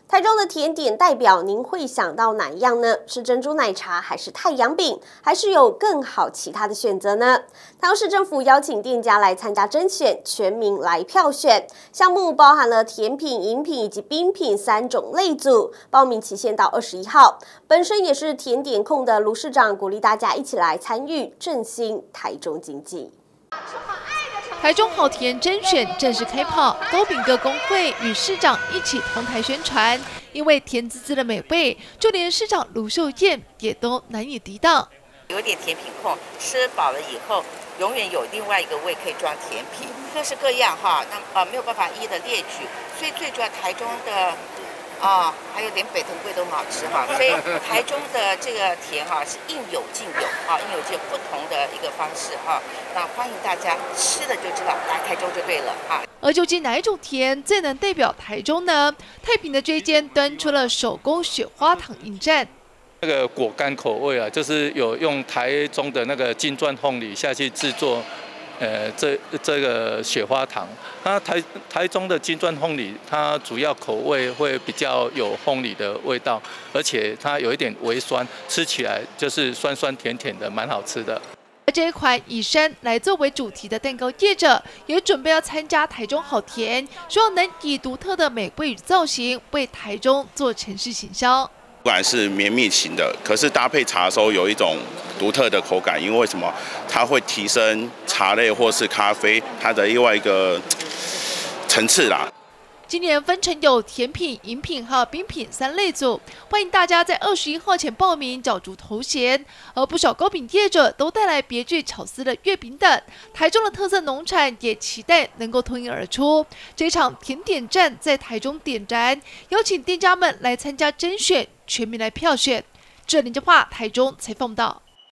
台中的甜点代表，您会想到哪一样呢？是珍珠奶茶，还是太阳饼，还是有更好其他的选择呢？台中市政府邀请店家来参加甄选，全民来票选。项目包含了甜品、饮品以及冰品3种类组，报名期限到21号。本身也是甜点控的卢市长鼓励大家一起来参与，振兴台中经济。 台中好甜甄选正式开跑，糕饼各工会与市长一起同台宣传。因为甜滋滋的美味，就连市长卢秀燕也都难以抵挡。 有点甜品控，吃饱了以后，永远有另外一个胃可以装甜品，各式各样哈，那没有办法一一的列举。所以最主要台中的。 还有连北藤贵都很好吃哈，所以台中的这个甜哈是应有尽有啊，应有尽有不同的一个方式哈。那欢迎大家吃了就知道，来台中就对了哈。 而究竟哪一种甜最能代表台中呢？太平的这一间端出了手工雪花糖迎战。 那个果干口味啊，就是有用台中的那个金钻凤梨下去制作。 这个雪花糖，那台中的金钻凤梨，它主要口味会比较有凤梨的味道，而且它有一点微酸，吃起来就是酸酸甜甜的，蛮好吃的。 而这一款以山来作为主题的蛋糕业者，也准备要参加台中好甜，希望能以独特的美味与造型，为台中做城市行销。 不管是绵密型的，可是搭配茶的时候有一种独特的口感，因为什么？它会提升茶类或是咖啡它的另外一个层次啦。 今年分成有甜品、饮品和冰品3类组，欢迎大家在21号前报名角逐头衔。而不少糕饼业者都带来别具巧思的月饼等，台中的特色农产也期待能够脱颖而出。这场甜点战在台中点燃，邀请店家们来参加甄选，全民来票选。这里的话，台中采访到。